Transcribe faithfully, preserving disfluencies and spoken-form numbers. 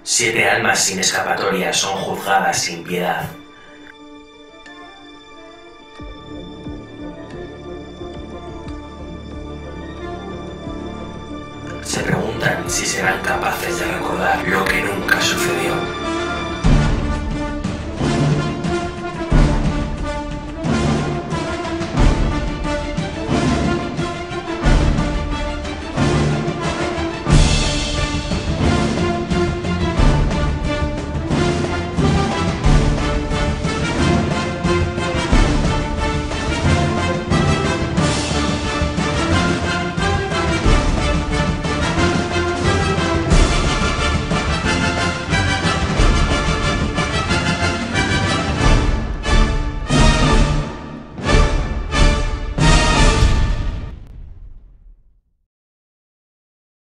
Siete almas sin escapatoria son juzgadas sin piedad. Se preguntan si serán capaces de recordar lo que nunca sucedió.